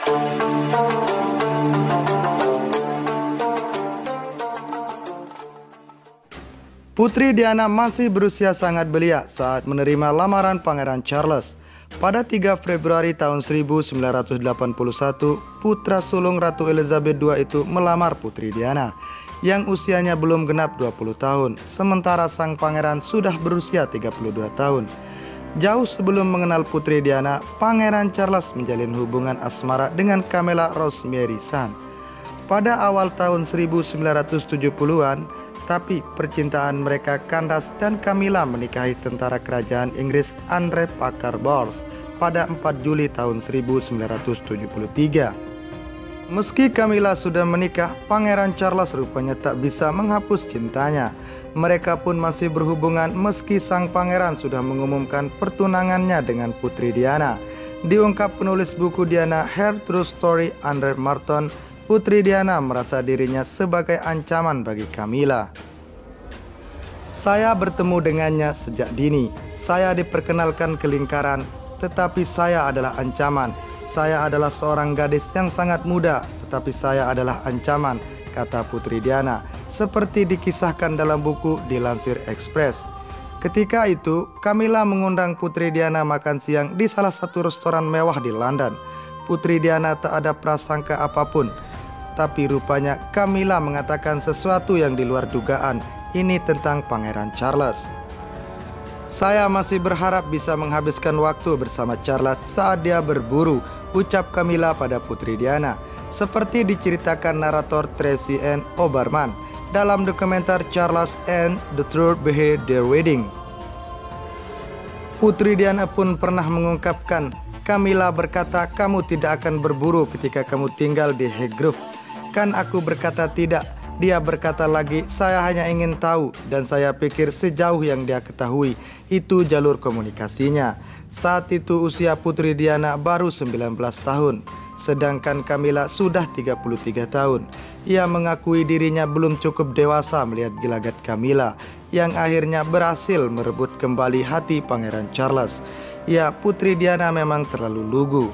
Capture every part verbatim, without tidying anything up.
Putri Diana masih berusia sangat belia saat menerima lamaran Pangeran Charles. Pada tiga Februari tahun seribu sembilan ratus delapan puluh satu, putra sulung Ratu Elizabeth kedua itu melamar Putri Diana yang usianya belum genap dua puluh tahun, sementara sang pangeran sudah berusia tiga puluh dua tahun. Jauh sebelum mengenal Putri Diana, Pangeran Charles menjalin hubungan asmara dengan Camilla Rosemary Sun. Pada awal tahun seribu sembilan ratus tujuh puluhan, tapi percintaan mereka kandas dan Camilla menikahi tentara kerajaan Inggris Andre Parker Bowles pada empat Juli tahun seribu sembilan ratus tujuh puluh tiga. Meski Camilla sudah menikah, Pangeran Charles rupanya tak bisa menghapus cintanya. Mereka pun masih berhubungan meski sang pangeran sudah mengumumkan pertunangannya dengan Putri Diana. Diungkap penulis buku Diana Her True Story Andre Marton, Putri Diana merasa dirinya sebagai ancaman bagi Camilla. Saya bertemu dengannya sejak dini. Saya diperkenalkan ke lingkaran, tetapi saya adalah ancaman. Saya adalah seorang gadis yang sangat muda, tetapi saya adalah ancaman, kata Putri Diana, seperti dikisahkan dalam buku dilansir Express. Ketika itu, Camilla mengundang Putri Diana makan siang di salah satu restoran mewah di London. Putri Diana tak ada prasangka apapun. Tapi rupanya Camilla mengatakan sesuatu yang di luar dugaan. Ini tentang Pangeran Charles. Saya masih berharap bisa menghabiskan waktu bersama Charles saat dia berburu, ucap Camilla pada Putri Diana. Seperti diceritakan narator Tracy Ann Oberman dalam dokumenter Charles and the Truth Behind Their Wedding. Putri Diana pun pernah mengungkapkan, Camilla berkata kamu tidak akan berburu ketika kamu tinggal di Highgrove. Kan aku berkata tidak. Dia berkata lagi, saya hanya ingin tahu, dan saya pikir sejauh yang dia ketahui itu jalur komunikasinya. Saat itu usia Putri Diana baru sembilan belas tahun, sedangkan Camilla sudah tiga puluh tiga tahun. Ia mengakui dirinya belum cukup dewasa melihat gelagat Camilla, yang akhirnya berhasil merebut kembali hati Pangeran Charles. Ya, Putri Diana memang terlalu lugu.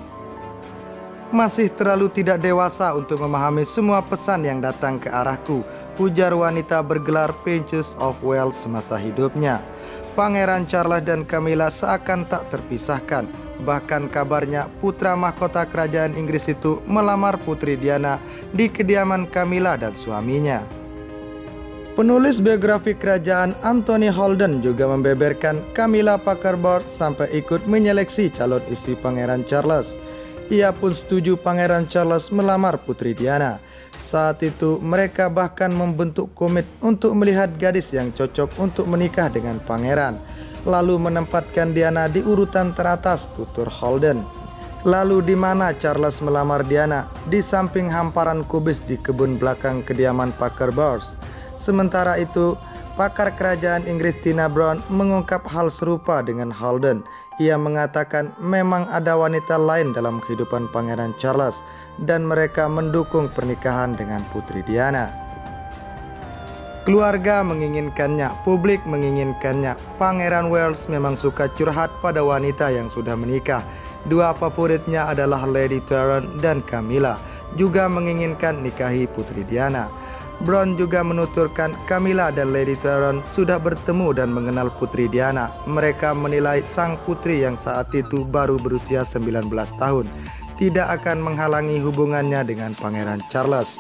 Masih terlalu tidak dewasa untuk memahami semua pesan yang datang ke arahku, ujar wanita bergelar Princess of Wales semasa hidupnya. Pangeran Charles dan Camilla seakan tak terpisahkan. Bahkan kabarnya putra mahkota kerajaan Inggris itu melamar Putri Diana di kediaman Camilla dan suaminya. Penulis biografi kerajaan Anthony Holden juga membeberkan Camilla Parker Bowles sampai ikut menyeleksi calon istri Pangeran Charles. Ia pun setuju Pangeran Charles melamar Putri Diana. Saat itu mereka bahkan membentuk komit untuk melihat gadis yang cocok untuk menikah dengan pangeran, lalu menempatkan Diana di urutan teratas, tutur Holden. Lalu di mana Charles melamar Diana? Di samping hamparan kubis di kebun belakang kediaman Parker Bowles. Sementara itu, pakar kerajaan Inggris Tina Brown mengungkap hal serupa dengan Holden. Ia mengatakan memang ada wanita lain dalam kehidupan Pangeran Charles dan mereka mendukung pernikahan dengan Putri Diana. Keluarga menginginkannya, publik menginginkannya. Pangeran Wales memang suka curhat pada wanita yang sudah menikah. Dua favoritnya adalah Lady Tyrone dan Camilla, juga menginginkan nikahi Putri Diana. Brown juga menuturkan Camilla dan Lady Tyrone sudah bertemu dan mengenal Putri Diana. Mereka menilai sang putri yang saat itu baru berusia sembilan belas tahun tidak akan menghalangi hubungannya dengan Pangeran Charles.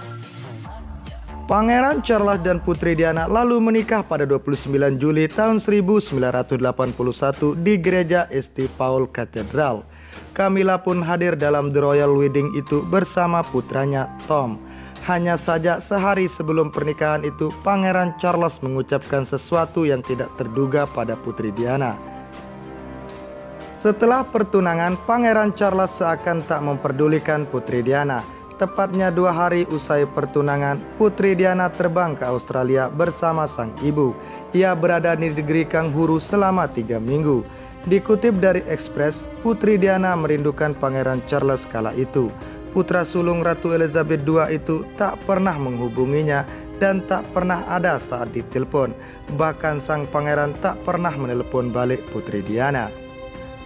Pangeran Charles dan Putri Diana lalu menikah pada dua puluh sembilan Juli tahun seribu sembilan ratus delapan puluh satu di gereja Saint Paul Cathedral. Camilla pun hadir dalam The Royal Wedding itu bersama putranya Tom. Hanya saja sehari sebelum pernikahan itu, Pangeran Charles mengucapkan sesuatu yang tidak terduga pada Putri Diana. Setelah pertunangan, Pangeran Charles seakan tak memperdulikan Putri Diana. Tepatnya dua hari usai pertunangan, Putri Diana terbang ke Australia bersama sang ibu. Ia berada di negeri Kangguru selama tiga minggu. Dikutip dari Express, Putri Diana merindukan Pangeran Charles kala itu. Putra sulung Ratu Elizabeth kedua itu tak pernah menghubunginya dan tak pernah ada saat ditelepon. Bahkan sang pangeran tak pernah menelepon balik Putri Diana.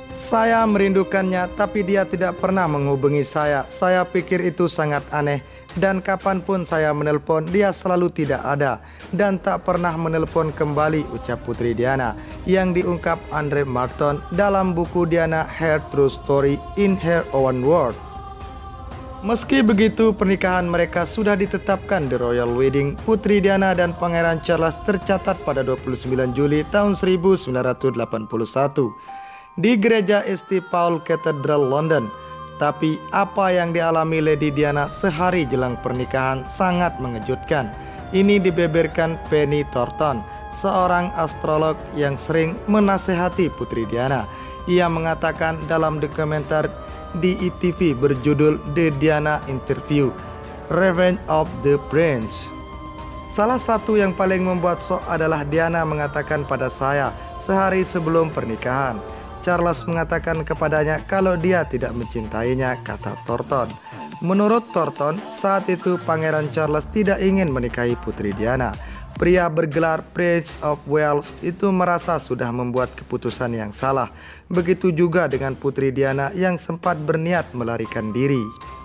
Saya merindukannya, tapi dia tidak pernah menghubungi saya. Saya pikir itu sangat aneh. Dan kapanpun saya menelpon, dia selalu tidak ada. Dan tak pernah menelpon kembali, ucap Putri Diana. Yang diungkap Andre Marton dalam buku Diana Her True Story in Her Own World. Meski begitu, pernikahan mereka sudah ditetapkan di Royal Wedding. Putri Diana dan Pangeran Charles tercatat pada dua puluh sembilan Juli tahun seribu sembilan ratus delapan puluh satu. Di gereja Saint Paul Cathedral London. Tapi apa yang dialami Lady Diana sehari jelang pernikahan sangat mengejutkan. Ini dibeberkan Penny Thornton, seorang astrolog yang sering menasehati Putri Diana. Ia mengatakan dalam dokumenter di E T V berjudul The Diana Interview, Revenge of the Prince. Salah satu yang paling membuat shock adalah Diana mengatakan pada saya sehari sebelum pernikahan, Charles mengatakan kepadanya kalau dia tidak mencintainya, kata Thornton. Menurut Thornton, saat itu Pangeran Charles tidak ingin menikahi Putri Diana. Pria bergelar Prince of Wales itu merasa sudah membuat keputusan yang salah. Begitu juga dengan Putri Diana yang sempat berniat melarikan diri.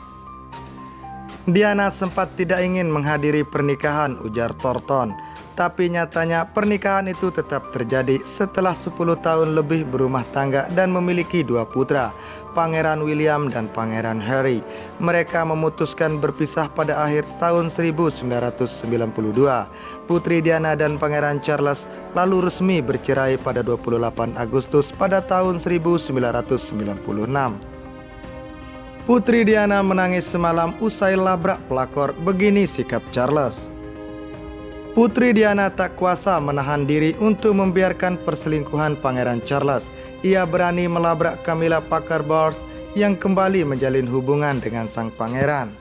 Diana sempat tidak ingin menghadiri pernikahan, ujar Thornton. Tapi nyatanya pernikahan itu tetap terjadi setelah sepuluh tahun lebih berumah tangga dan memiliki dua putra, Pangeran William dan Pangeran Harry. Mereka memutuskan berpisah pada akhir tahun seribu sembilan ratus sembilan puluh dua. Putri Diana dan Pangeran Charles lalu resmi bercerai pada dua puluh delapan Agustus pada tahun seribu sembilan ratus sembilan puluh enam. Putri Diana menangis semalam usai labrak pelakor, begini sikap Charles. Putri Diana tak kuasa menahan diri untuk membiarkan perselingkuhan Pangeran Charles. Ia berani melabrak Camilla Parker Bowles yang kembali menjalin hubungan dengan sang pangeran.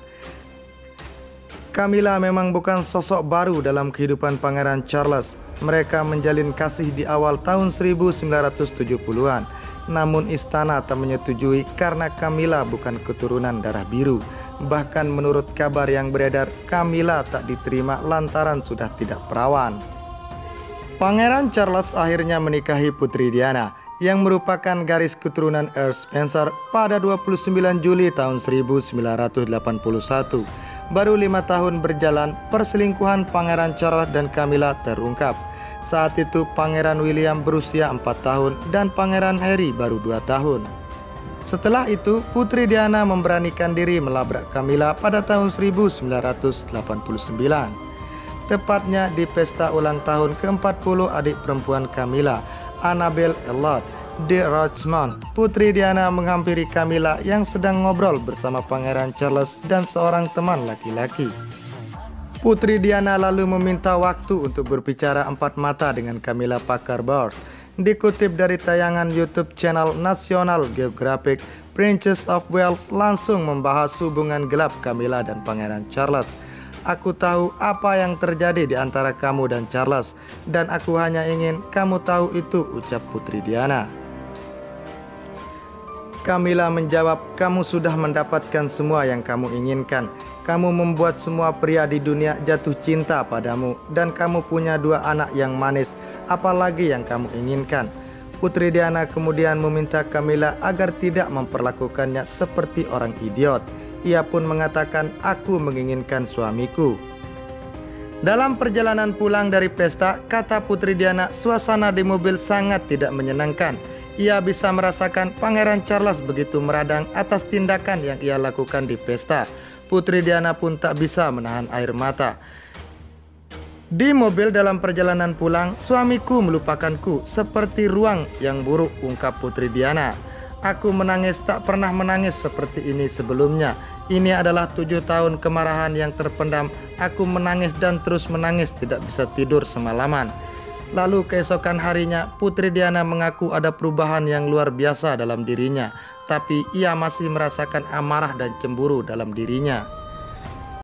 Camilla memang bukan sosok baru dalam kehidupan Pangeran Charles. Mereka menjalin kasih di awal tahun seribu sembilan ratus tujuh puluhan. Namun istana tak menyetujui karena Camilla bukan keturunan darah biru. Bahkan menurut kabar yang beredar, Camilla tak diterima lantaran sudah tidak perawan. Pangeran Charles akhirnya menikahi Putri Diana yang merupakan garis keturunan Earl Spencer pada dua puluh sembilan Juli tahun seribu sembilan ratus delapan puluh satu. Baru lima tahun berjalan, perselingkuhan Pangeran Charles dan Camilla terungkap. Saat itu Pangeran William berusia empat tahun dan Pangeran Harry baru dua tahun. Setelah itu, Putri Diana memberanikan diri melabrak Camilla pada tahun seribu sembilan ratus delapan puluh sembilan. Tepatnya di pesta ulang tahun ke empat puluh adik perempuan Camilla, Annabel Elliot de Rochemont. Putri Diana menghampiri Camilla yang sedang ngobrol bersama Pangeran Charles dan seorang teman laki-laki. Putri Diana lalu meminta waktu untuk berbicara empat mata dengan Camilla Parker Bowles. Dikutip dari tayangan YouTube channel National Geographic, Princess of Wales langsung membahas hubungan gelap Camilla dan Pangeran Charles. Aku tahu apa yang terjadi di antara kamu dan Charles, dan aku hanya ingin kamu tahu itu, ucap Putri Diana. Camilla menjawab, kamu sudah mendapatkan semua yang kamu inginkan. Kamu membuat semua pria di dunia jatuh cinta padamu, dan kamu punya dua anak yang manis. Apalagi yang kamu inginkan? Putri Diana kemudian meminta Camilla agar tidak memperlakukannya seperti orang idiot. Ia pun mengatakan, aku menginginkan suamiku. Dalam perjalanan pulang dari pesta, kata Putri Diana, suasana di mobil sangat tidak menyenangkan. Ia bisa merasakan Pangeran Charles begitu meradang atas tindakan yang ia lakukan di pesta. Putri Diana pun tak bisa menahan air mata. Di mobil dalam perjalanan pulang, suamiku melupakanku seperti ruang yang buruk, ungkap Putri Diana. Aku menangis, tak pernah menangis seperti ini sebelumnya. Ini adalah tujuh tahun kemarahan yang terpendam. Aku menangis dan terus menangis, tidak bisa tidur semalaman. Lalu keesokan harinya, Putri Diana mengaku ada perubahan yang luar biasa dalam dirinya. Tapi ia masih merasakan amarah dan cemburu dalam dirinya.